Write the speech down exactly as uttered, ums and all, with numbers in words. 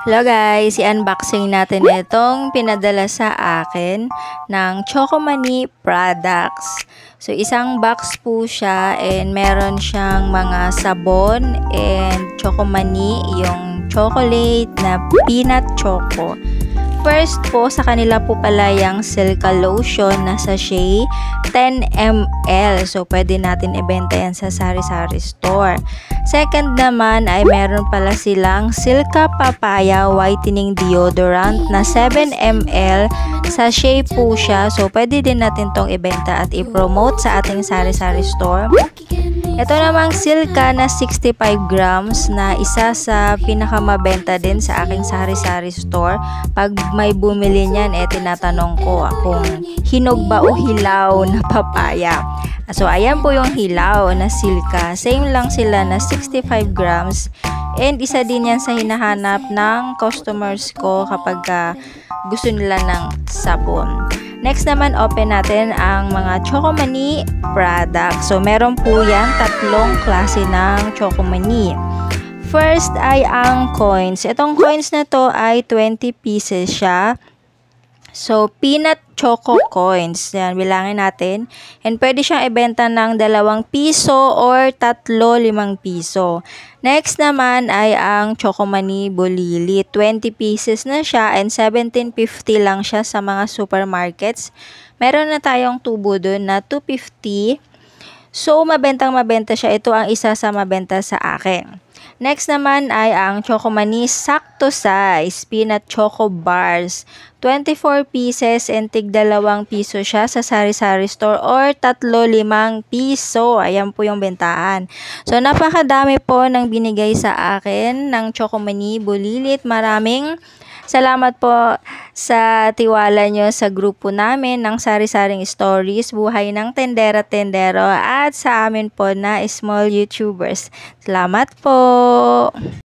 Hello guys, i-unboxing natin itong pinadala sa akin ng Chocomani products. So isang box po siya and meron siyang mga sabon and Chocomani, yung chocolate na peanut choco. First po, sa kanila po pala yung Silka Lotion na sachet, ten milliliters. So, pwede natin ibenta yan sa sari-sari store. Second naman ay meron pala silang Silka Papaya Whitening Deodorant na seven milliliters. Sachet po siya. So, pwede din natin tong ibenta at i-promote sa ating sari-sari store. Ito namang Silka na sixty-five grams na isa sa pinakamabenta din sa aking sari-sari store. Pag may bumili niyan, eh tinatanong ko kung hinog ba o hilaw na papaya. So, ayan po yung hilaw na Silka. Same lang sila na sixty-five grams. And isa din yan sa hinahanap ng customers ko kapag uh, gusto nila ng sabon. Next naman, open natin ang mga Chocomani products. So, meron po yan tatlong klase ng Chocomani. First ay ang coins. Itong coins na to ay twenty pieces siya. So, peanut choco coins. Yan, bilangin natin. And pwede siyang ibenta ng dalawang piso or tatlo, limang piso. Next naman ay ang Chocomani Bolili. twenty pieces na siya and seventeen fifty lang siya sa mga supermarkets. Meron na tayong tubo dun na two fifty. So, mabentang mabenta siya. Ito ang isa sa mabenta sa akin. Next naman ay ang Chocomani Sakto Size Peanut Choco Bars. twenty-four pieces and tig dalawang piso siya sa sari-sari store or tatlo limang piso. Ayan po yung bentahan. So, napakadami po ng binigay sa akin ng Chocomani Bulilit. Maraming salamat po sa tiwala nyo sa grupo namin ng Sari-Saring Stories, Buhay ng Tendera-Tendero at sa amin po na small YouTubers. Salamat po!